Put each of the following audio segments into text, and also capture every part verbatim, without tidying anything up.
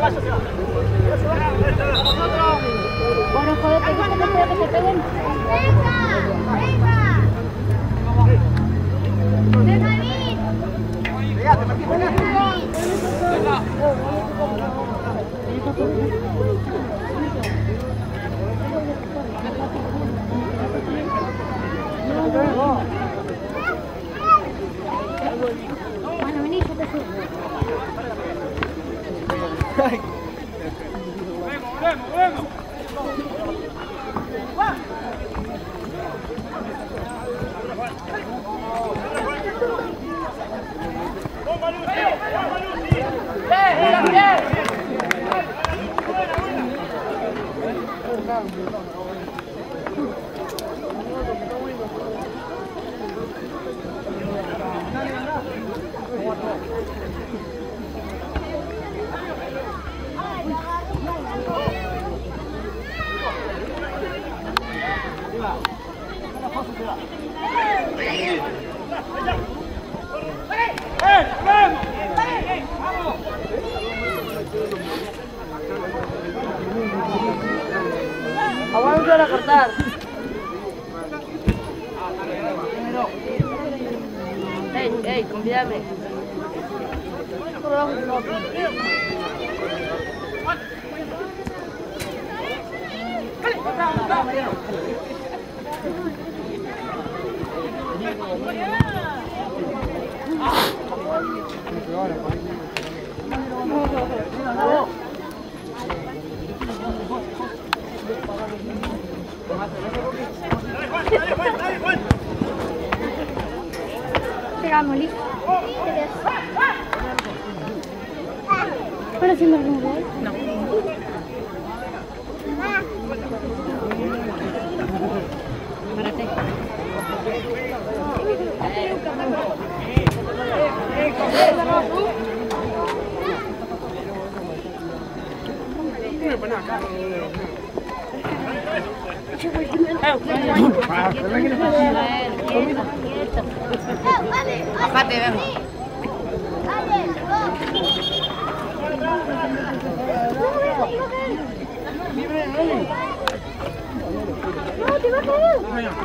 Bueno, joder, te gusta que te peguen. ¡Venga! ¡Venga! ¡Venga, David! ¡Pégate, Martín, pégate! ¡Venga! Bueno, vení, yo te subo. ¡Vemos, vemos, vemos! Aguanta a cortar. Ey, ey, convídame. Llegamos, listo. ¿Pero haciendo algún gol? No. Párate. Bajate, vemos. No, te va a caer.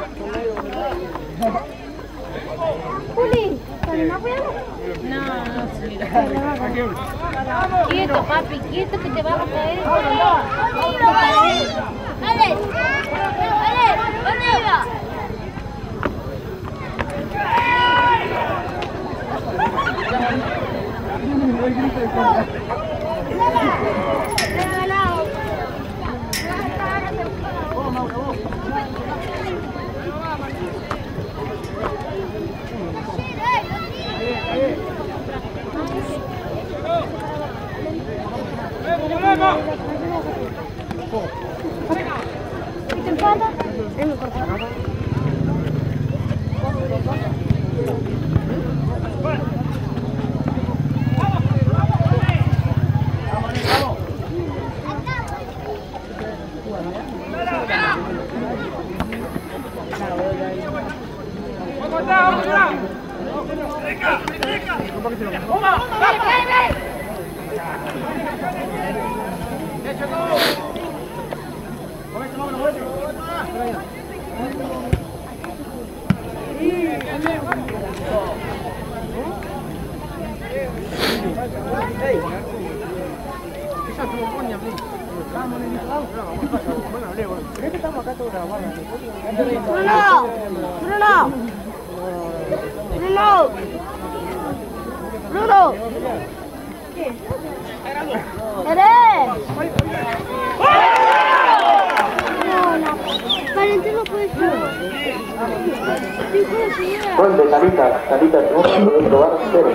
Juli, ¿te animás a apoyarlo? No, no, sí. Quieto, papi, quieto que te vas a caer. ¡Ale! ¡Ale! ¡Arriba! ¿Te empata? Es mi corta. Bruno, Bruno, Bruno, Bruno, ¿eres? No, no, Valentín no puede ser. Gol de Talita, Talita segundo, puede probar cero.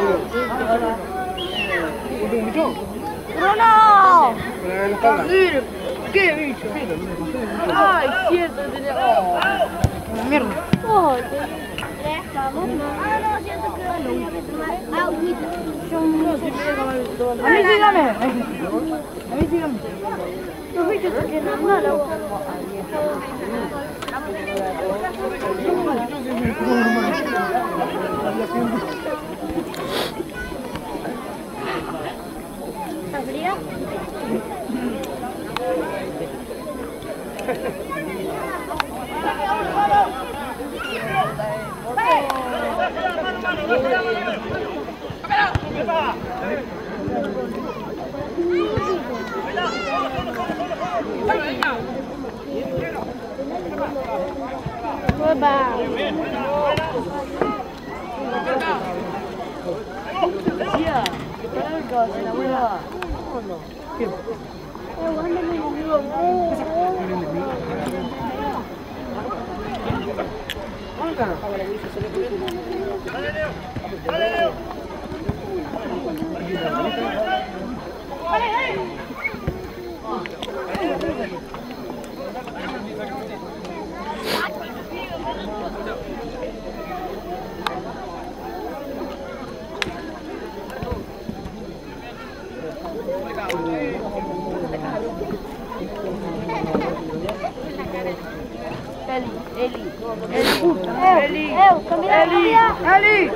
¡Bruno! ¿Qué bicho? Ay, cierto, tenía. Oh, mierda. Oh, vamos. Ah, no, siento que va a agüita. A mí sígame. A mí sígame. Los bichos se quedan mal. ¿Está fría? Eli!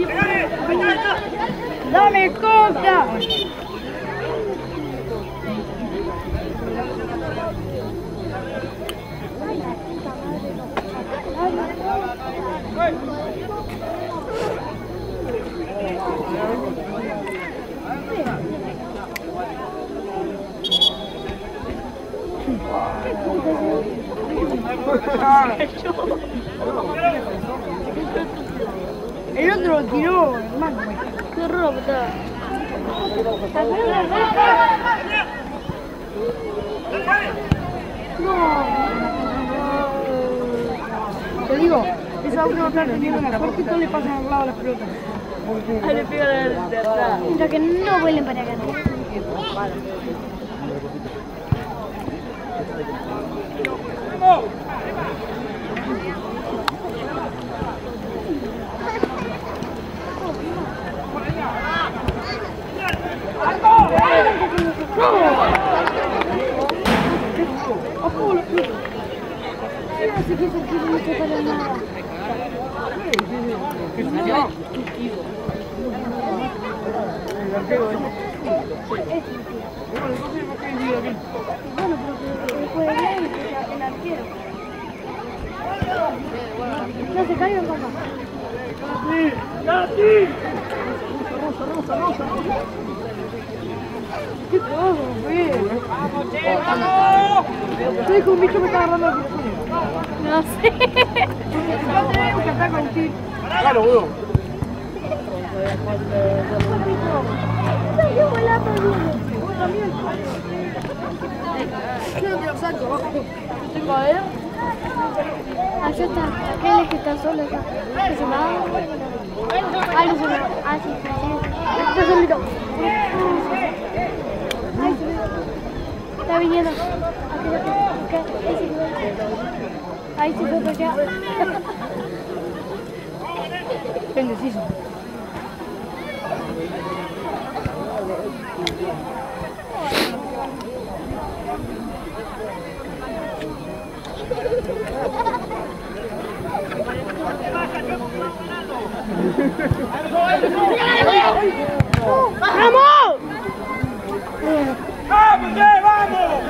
Dame coca! El otro lo tiró, hermano. Qué robo, no. Te digo, esa otra va a tener una cortita le pasan al lado las pelotas. Ah, le pega de, de atrás. Lo que no vuelen para acá. No se cayó en papá. ¿Qué todo, güey? ¡Vamos, che! ¡Vamos! Estoy con un bicho que está agarrando el teléfono. No sé. Yo tengo que estar contigo. Claro, boludo. Yo volando. Yo no te lo saco, abajo. ¿Te cae? Allá está. Aquel es que está solo acá. ¿Qué se va? Ah, no se va. Ah, sí, sí, sí. Está solito. Ay, sí. Está viniendo. Aquí, aquí, aquí. Ahí se fue para allá. Pendeciso. ¡Vamos! ¡Vamos, che, vamos!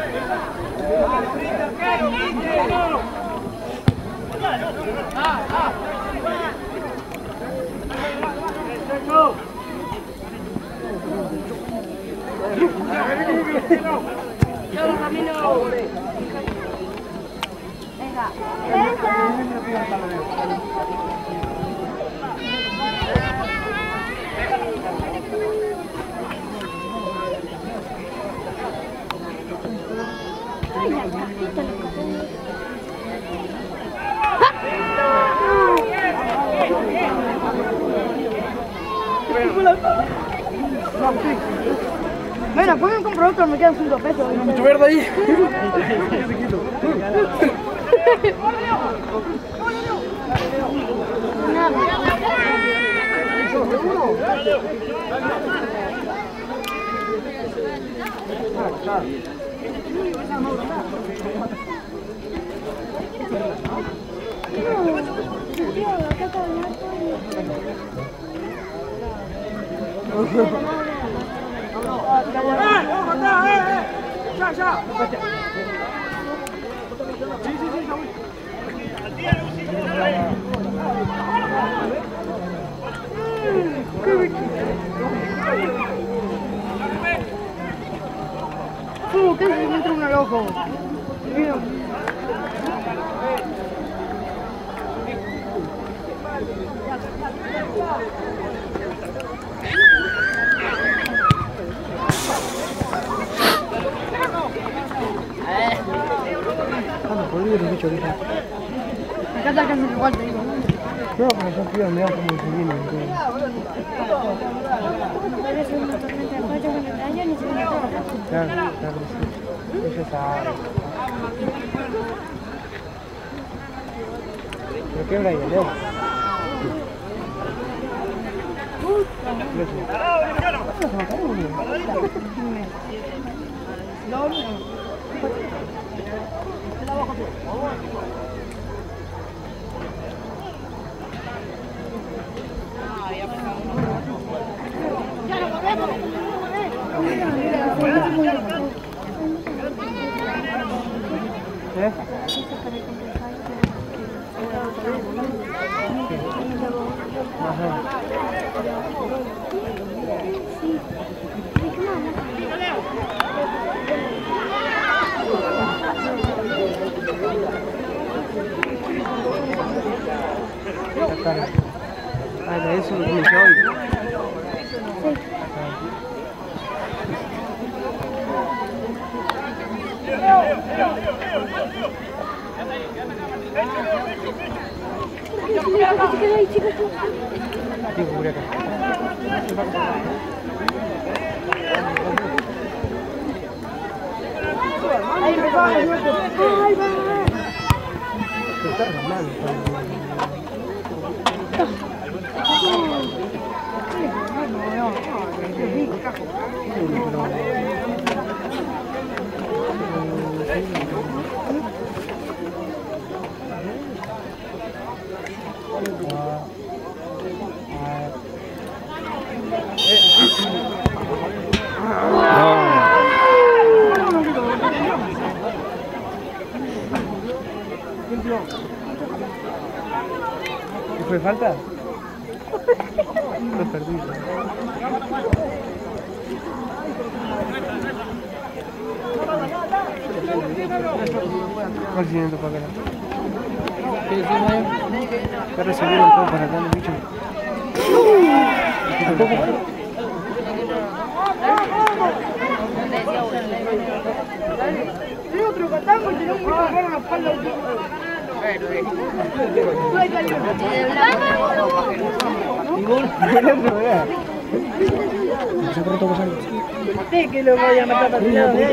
Ay, la cajita le cayó. Bueno, pueden comprar otro, me quedan cinco pesos. Mucho verde ahí. No, allá, allá. Sí, sí, sí, Uh, casi me entró una loco. Mira. Acá está casi igual, te digo. No, pero yo fui a mirar cómo se viene. Claro, claro, sí. Ella sabe. ¿Pero qué hora hay, Leo? ¿Eh? Ajá. Ah, de eso comencé hoy. Sí, por acá. Ahí empezó a ver. ¡Ay, va! Está armando. ¿Qué fue falta? Lo perdí. ¿Cuál siguiente para acá? ¿Qué recibieron todo para acá los bichos? Tiene otro catango y tiene un micrófono en la espalda. Sí, que lo voy a matar a tirado de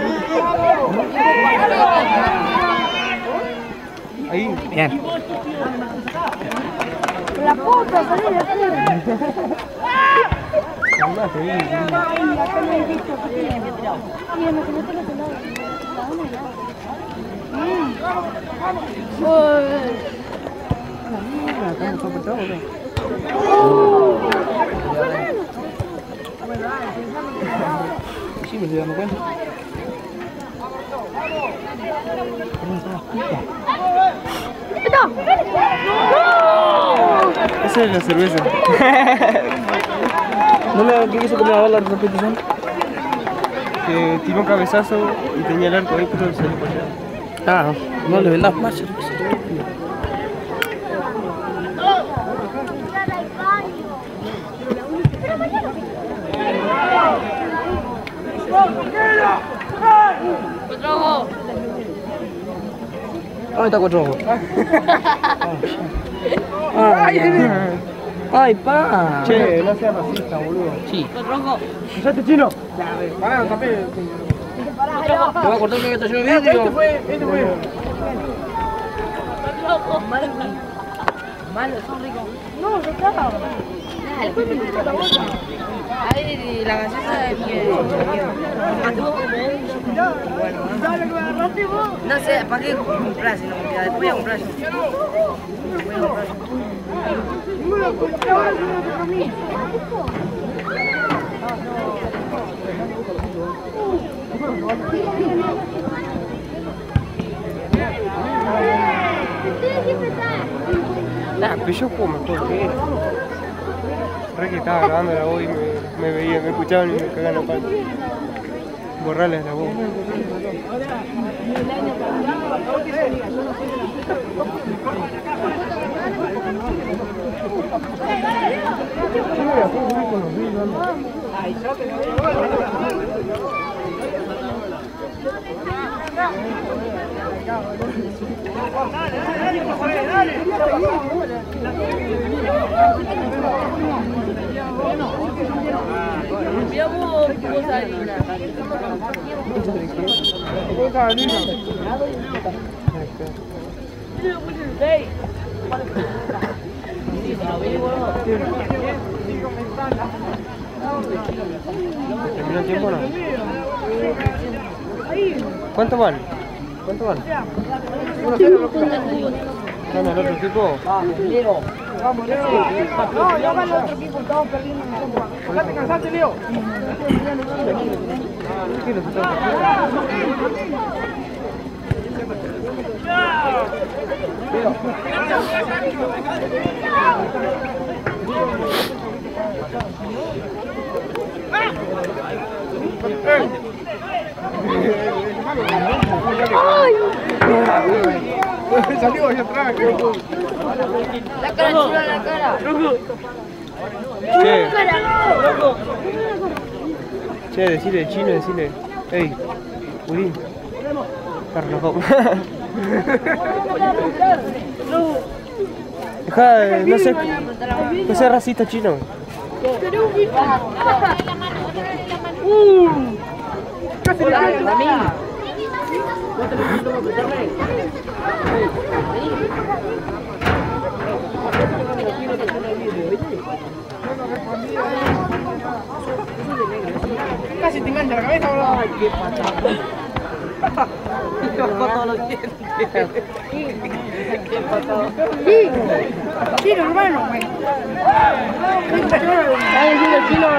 ahí. Bien. la puta, salí de aquí. Calmate, ahí. Ay, acá no hay visto que tiene que tirar. Mira, me conecto los helados. La mierda, estamos apretados, ¿no? Sí, me estoy dando cuenta. Esa es la cerveza. ¿No me qué hizo que me va a dar la repetición? Que tiró un cabezazo y tenía el arco ahí, pero se le fue. Ah, no le vendas más cerveza. ¿Dónde está Cuatro Ojos? Ay, ay, pa. Che, no seas racista, boludo. Sí. Cuatro Ojos. ¿Usaste chino? Pará, también. Te voy a cortar que está lleno de vidrio. Este fue, este fue. Malos, son ricos. No, ya está. Ahí la gaseosa de mi... ¿Sabes lo que me agarraste vos? No sé, ¿para qué comprar si no comprar? Después voy a comprar yo. Voy a comprar yo. Ninguno, porque ahora se me toca a mí. Nah, pero yo como mejor que él. Re que estaba grabando la voz y me, me veía, me escuchaban y me cagaban la pata. Borrarles la voz. ¿Terminó el tiempo o no? ¿Cuánto van? ¿Cuánto van? ¿Gana el otro equipo? Vamos, Leo. Vamos, Leo. No, yo gano el otro equipo, estamos perdiendo. ¿Ya te cansaste, Leo? ¿Qué nos estamos Salió allá atrás. La cara chula, la cara. Che. Che, decile chino, decile. Ey, Udín. Carlos. Deja de, no sé, no sé racista chino. Uh, casi le cae a mí. Casi te engancha la cabeza, boludo. Ay, qué patada. Me bajó todos los dientes. Qué patada. Sí, sí, hermano, güey. ¿Sabes decir el chino?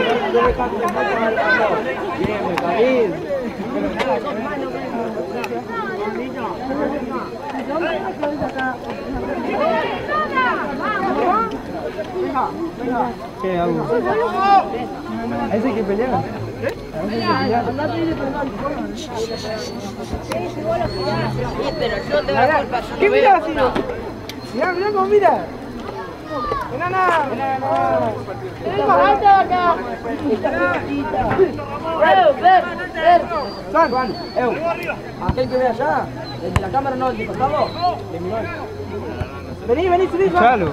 ¿Qué hago? ¿A ese que pelea? ¿A ese que pelea? Pero yo te voy a culpa. ¿Qué mira, Sino? Mirá, mirá cómo mira. Enana. Es más alta acá. Ver, ver, ver. Juan, Juan, Eu. Aquel que ve allá, desde la cámara no, el de pasado. Vení, vení, subí, Juan. Chalo.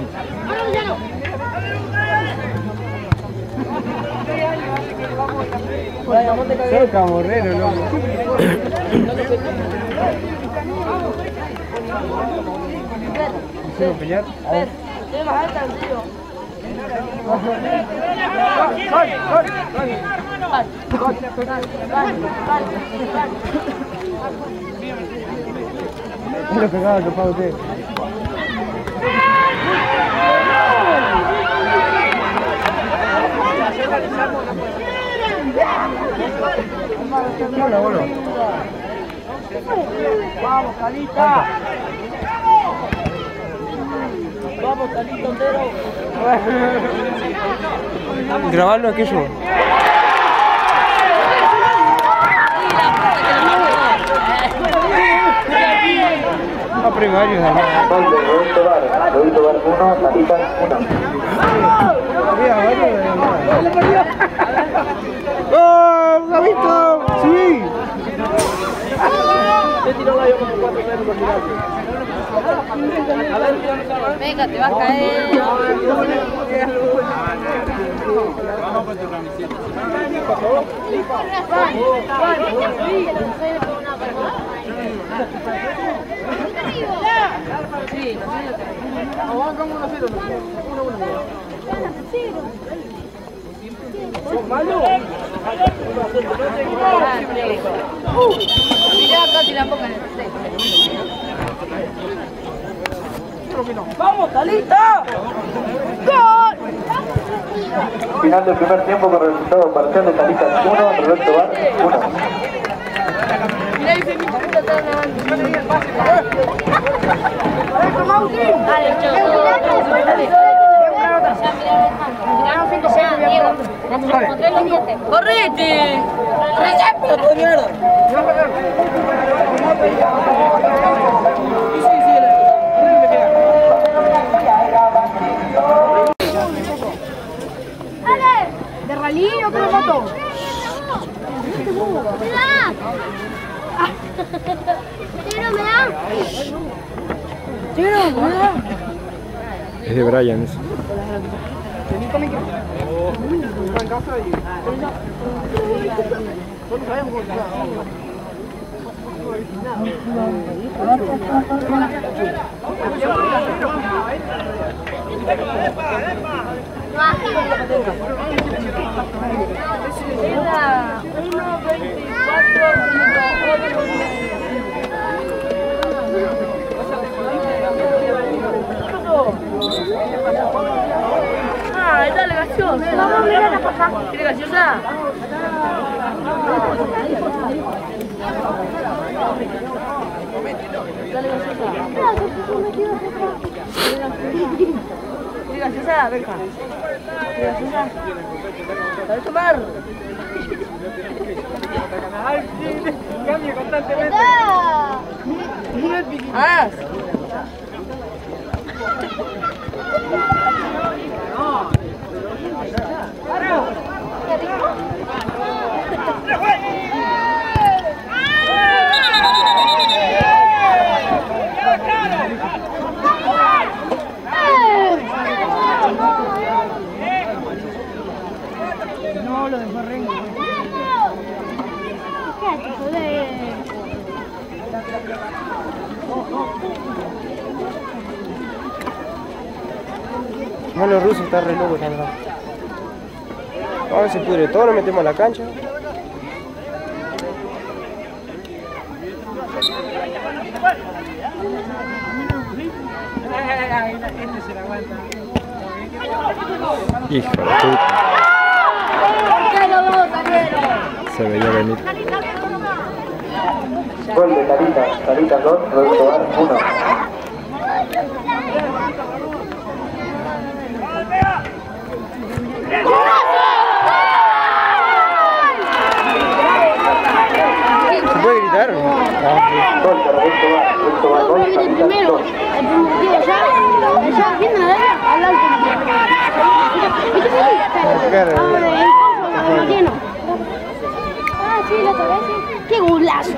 Cerca, Morrero, no. ¿Hicieron pelear? Ver, es más alta, en serio. Gol, gol, ¿Qué lo pegaba que paga usted? Hola, boludo. Vamos, Calita. Vamos, Calito entero. Grabarlo aquello. Ah, pero hay varios además. Gol de Roberto Bar. Roberto Bar uno, Talita uno. Había varios además. ¡Oh! ¡Gabito! ¡Sí! Te tiró la yo como cuatro metros por tirar. Venga, te vas a caer. Vamos con tu camiseta. Sí, Vamos con uno cero. uno uno. ¿Sos malo? mirá, casi la pongan en el ¡Vamos, Talita! ¡Gol! Final del primer tiempo con resultado parcial de Talita uno, Roberto Bar uno. ¡Correte! ¡Recepto, mierda! ¿De rally o qué lo mató? Tiro, me da. Tiro, me da. Es de Brian eso. ¡Ay, dale, gaseosa! Vamos a mirar a pasar. ¿Quiere gaseosa? Dale, gaseosa. ¿Quiere gaseosa? Venga. ¿Quiere gaseosa? ¿Sabes tomar? Cambia constantemente. ¡Ah! No, lo dejó rengo. ¿Qué? Joder. No, los rusos están re locos también. Ahora se pudre todo, nos metemos a la cancha. Hijo de puta. Se veía venir. Gol de Carita, Carita dos, Roberto Bar uno. ¿Se puede gritar? Ah, Gol de Roberto Bar, Roberto Bar dos, Carita dos. El primero, ya, ya, viene a ver, al alto. Ahora, el coso, lo lleno. Ah, sí, la otra vez, sí. ¡Qué golazo!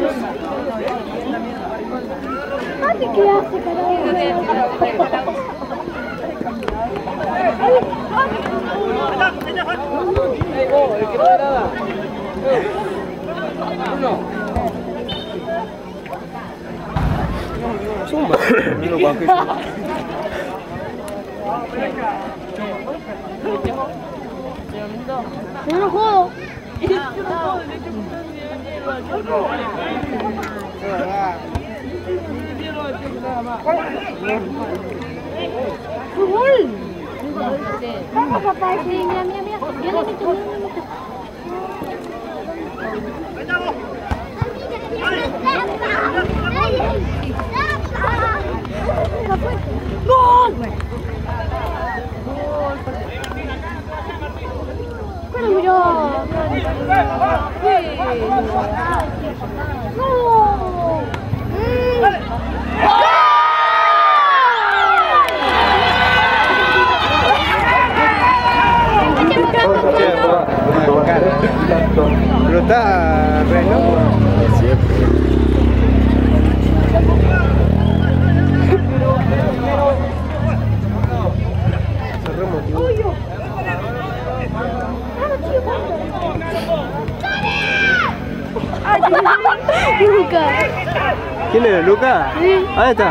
¡Ay, qué hace, carajo! zumba. Yo no juego. ¡Fútbol! Vamos, papá. Sí, mira, mira, mira. Yo le meto, yo le meto. ¡Gol! Pero miró. ¡No! Pero está re loco. Es cierto. Se remotivó. Lucas. ¿Quién era? ¿Luca? Sí. Ahí está.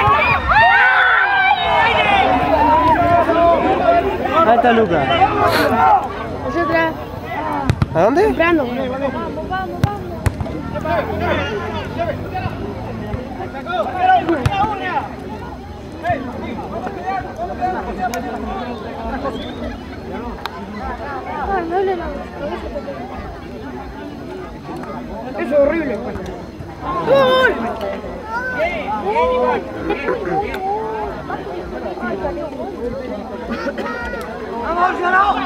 Ahí está Luca. Nosotras. ¿A dónde? Comprando. Ah, no le la Es horrible. ¡Gol! ¡Vamos, Lloró!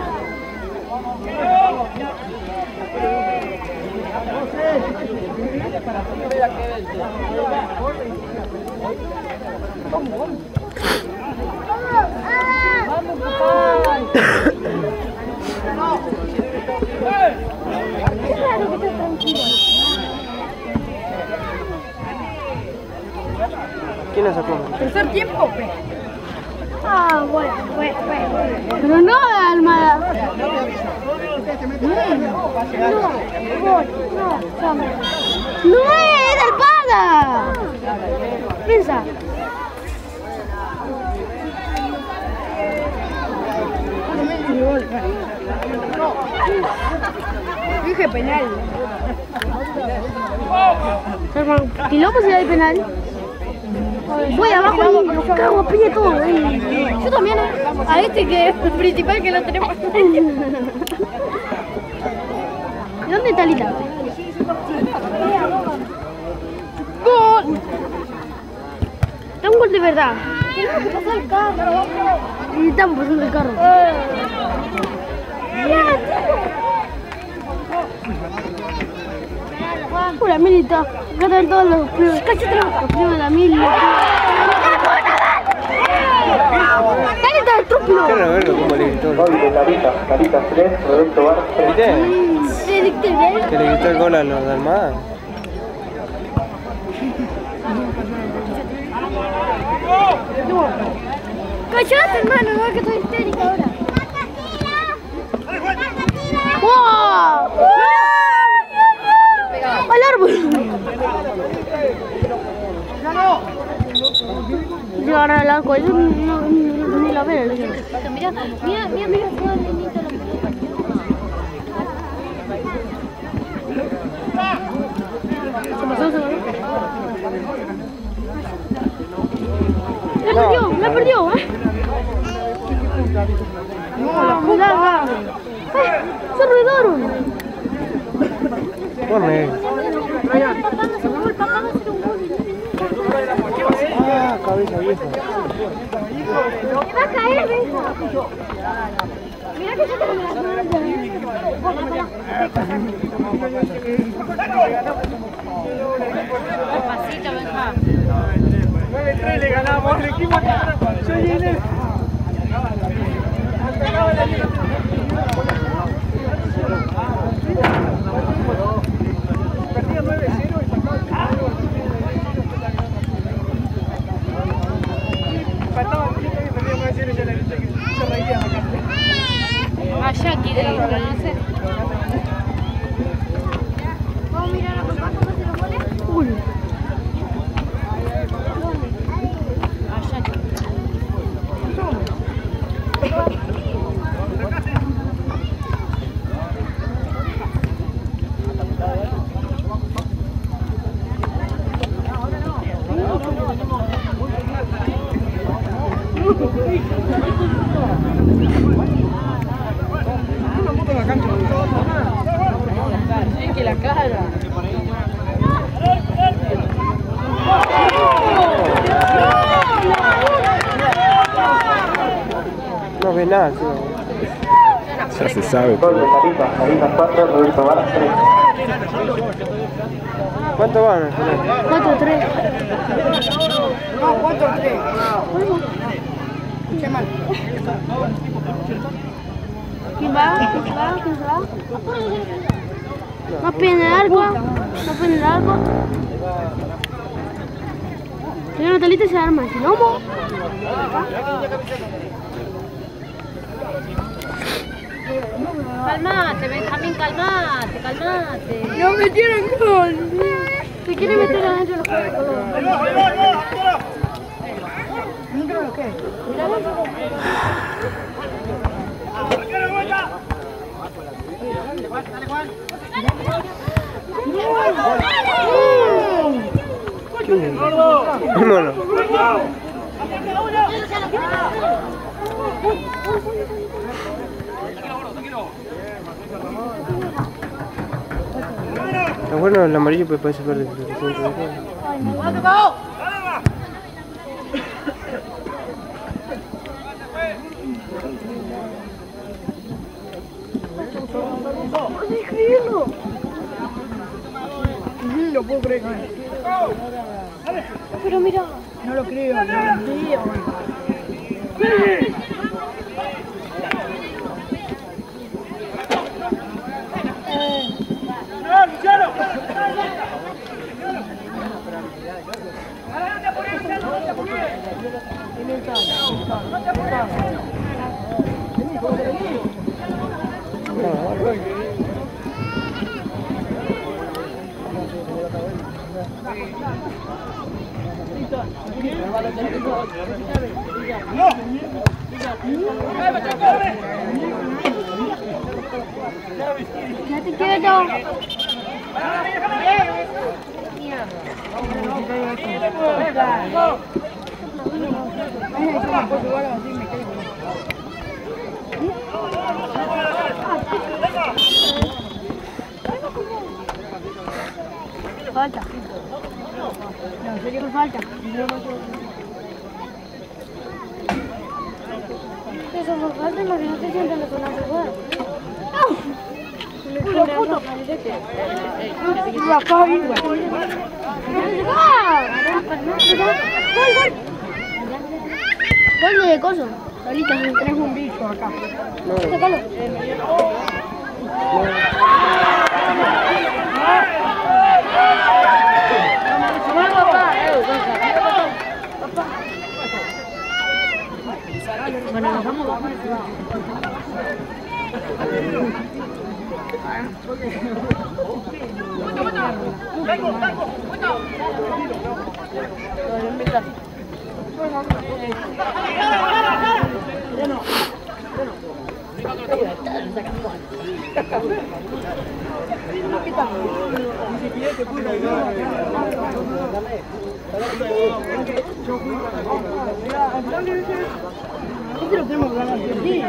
¿Quién la sacó? Tercer tiempo, pe. Ah, bueno, bueno, bueno. Pero no, Almada. No, no, no. No es del Pada. Piensa. Dije penal. Hermano, ¿y luego si hay penal? Voy abajo y lo cago a piña todo. ¿Eh? Yo también, ¿eh? A este que es el principal que lo tenemos. ¿Dónde está Lita? ¡Gol! Da un gol de verdad. Tenemos que pasar el carro. Y estamos pasando el carro. Pura milita. Acá están todos los primos. Casi los primos de la mil. ¡Dale, está estúpido! Quiero verlo como le gritó. Gol de Tarita, Tarita tres, Roberto Bar tres. ¿Viste? Se dicté, ¿eh? Que le gritó el gol a los de Almada. ¡Cállate, hermano! No es que estoy histérica ahora. ¡Wow! ¡Al árbol! Llegar al arco, eso no, no, ni la veo. Mira, mira, mira, mira todo el niñito. Se pasó, se pasó. La perdió, la perdió, ¿eh? No, la puta. ¡Ay! ¡Se rodaron! Corre. Papá, me sacó el papá, me sacó un gol. Ah, cabeza vieja. Me va a caer, vieja. Mira que yo tengo las manos de Pasito, venga. nueve tres le ganamos al equipo que yo llené. Perdía nueve cero y sacaba el empataba el quinto y perdía nueve cero y ya la viste que se reía acá. Allá quiere ir, no sé. Vamos a mirar a papá cómo se lo pone. Uy. Allá quiere. Sí, que la cara. No ve nada, tío. Ya se sabe. Gol de Tarita, Tarita cuatro, Roberto Bar tres. ¿Cuánto van al final? cuatro tres. No, cuatro tres. Qué mal. ¿Quién va? ¿Quién se va? ¿Quién se va? Más pena el arco. Más pena el arco. Señor Natalita se arma. Si no, mo. Calmate, Benjamín, calmate, calmate. No metieron gol. Se quiere meter adentro los juegos. No creo lo que es. ¿Qué? Vámonos. Tranquilo, Está bueno el amarillo, pero parece verde. Escribirlo. No puedo creer. Pero mira. No lo creo. No lo creo. Quédate quieto. Falta. No, en serio que falta. Eso no falta, no, que no te sientan con la jugada. ¡Puto puto! ¡La caí, güey! ¡Gol, gol! Gol de coso. Solita, tenés un bicho acá. Sácalo. Bueno, nos vamos a Este lo tenemos que ganar, sí.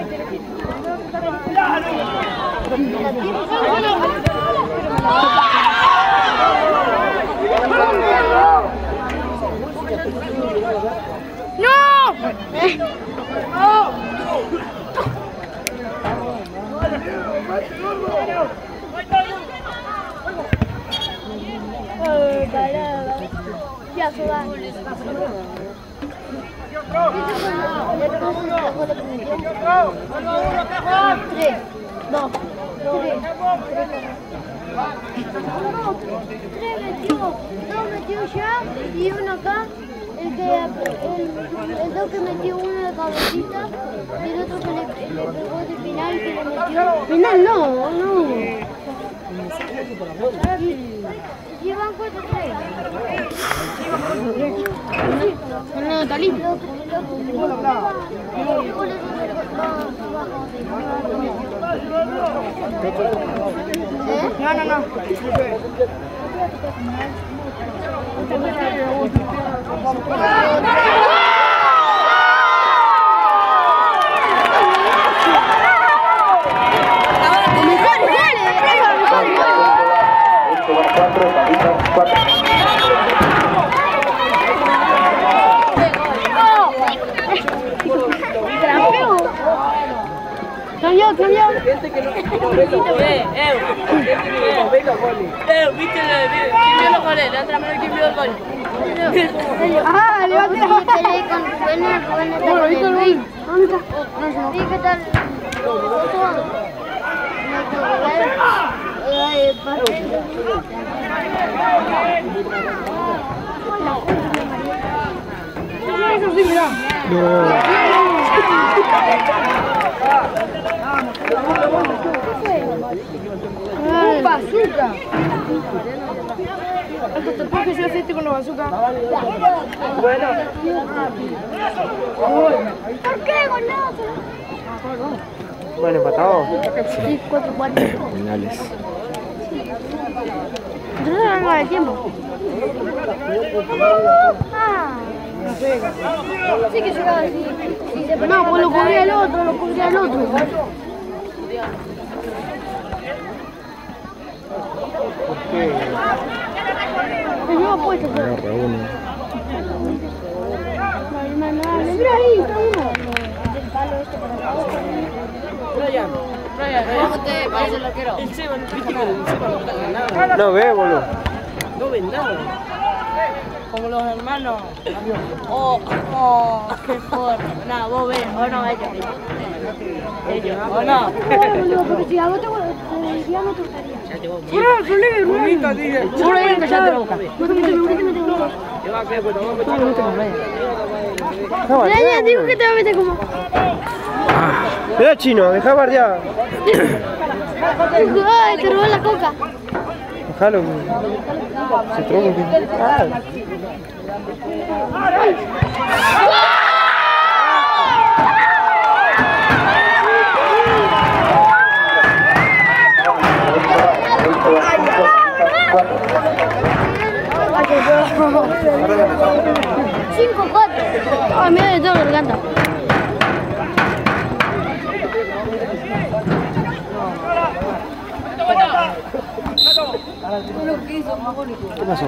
Ya se va. Tres, dos, tres, tres metió, dos metió ya y uno acá, el que el, el dos que metió uno de cabecita y el otro que le, le pegó de penal que le metió. Penal no, no. Llevan cuatro tres. No, está listo. No, no, no. Cambió, cambió. Gente que no eh, eh, eh, viste quién vio los goles, levanta la mano quién vio el gol. Ah, levanta la mano. Bueno, ¿viste el gol? ¿Dónde está? ¿Y qué tal? Eso sí, mirá. ¡Un bazooka! ¿Te puedo que yo hace este con los bazooka? Bueno. ¿Por qué, golazo? Bueno, empatado. Sí, cuatro, cuatro. Penales. Entonces no ganó el tiempo. Ah. No sé. Sí que llegaba así. No, pues lo cubría el otro, lo cubría el otro. ¿Por qué? Se lleva puesto. Agarra uno. Mira ahí, está uno. Brian, Brian, ¿cómo te parece el arquero? El Seba, viste que el Seba no está nada. No ve, boludo. No ven nada. Como los hermanos. Oh, oh, qué forma. No, vos ves, o no, ellos. Ellos, o no. Boludo, porque si a vos te ya no te gustaría. Ya te voy. Boludo, yo le veo, boludo. Seguro que callate la boca. No te metes, no te metes, boludo. Te va a quedar, pues, te va a meter. Mira, ya digo que te va a meter como. Mira, chino, dejá bardear. Ay, te robó la coca. Déjalo. Se trompa. Ah. cinco cuatro. Ay, mira, yo tengo garganta. ¿Qué pasó?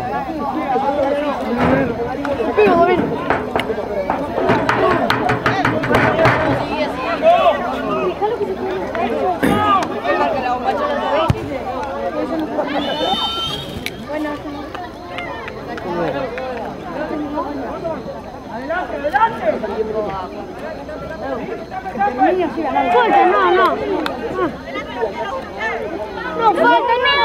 Falta, no, no. No, falta, no.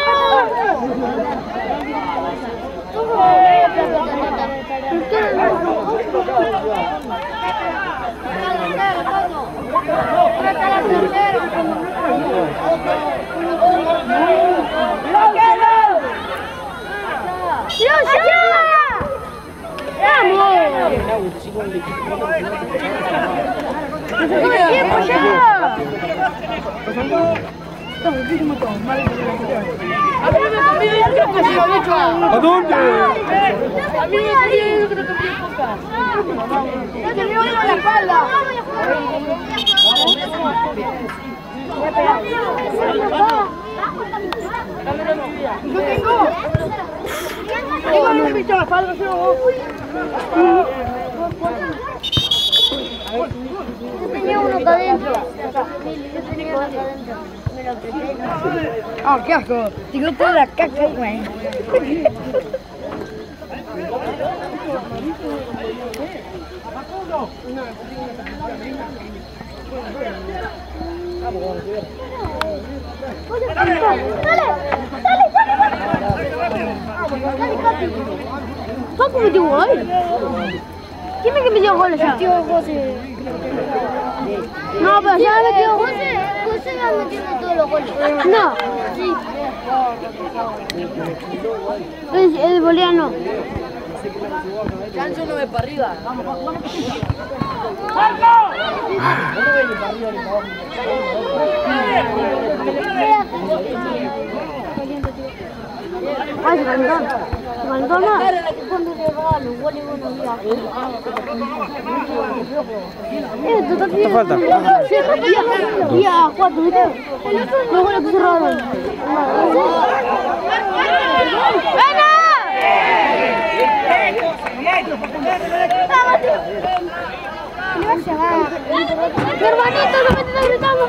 ¡Dios, ya! ¡Vamos! ¡Todo el tiempo ya! ¿A dónde? A mí me había ido que no cambié poca. No te veo en la espalda. Yo tengo. Tengo una bicha en la espalda, yo. Yo tenía uno acá adentro. Yo tenía uno acá adentro. Ah, qué asco. Tengo toda la caca ahí, güey. ¡Dale! ¡Dale! ¡Dale, Capi! ¿Paco metió gol? ¿Quién me metió gol allá? Metió José. No, pero ya metió José. José va metiendo todos los goles. No. Sí. El, el boliano. Cancho no ve para arriba. Ay, se calentó. Se calentó más. Cuando le roban los goles, buenos días. Eh, tú estás pidiendo. falta? Sí, día cuatro, ¿viste? Los goles que se robaron. ¡Venga! Mi hermanito, no me está gritando.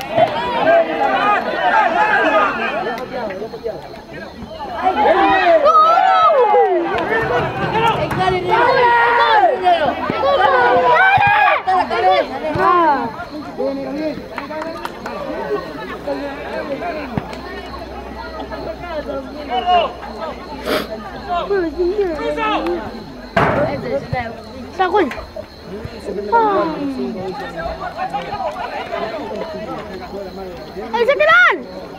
Está gol. ¡El Sequelán!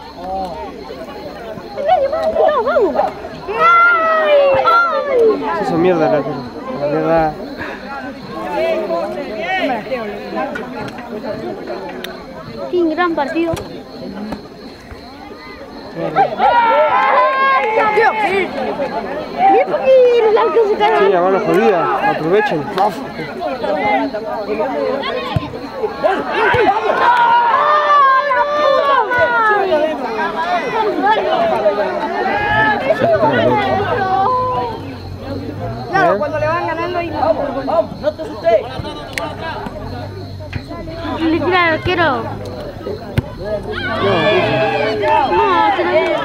¡Vamos! ¡Ay! ¡Ay! Esa mierda, la, la mierda. ¡Qué gran partido! Mira porque el arco se cae. Sí, la mano jodida. Aprovechen. No, cuando le van ganando ahí. Vamos, vamos, no te asustes. Le tira al arquero. No, se lo dio.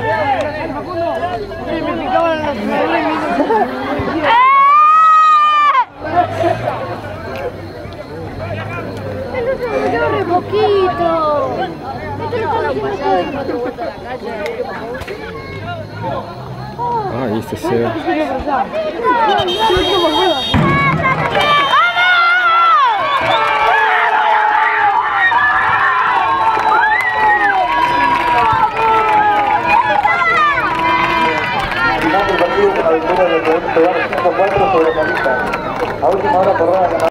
Eso se me dio re poquito. Esto lo están haciendo todo. Ah, este se va. Final del partido con la victoria del segundo lugar cinco cuatro sobre Calita. A última hora por hora ganador.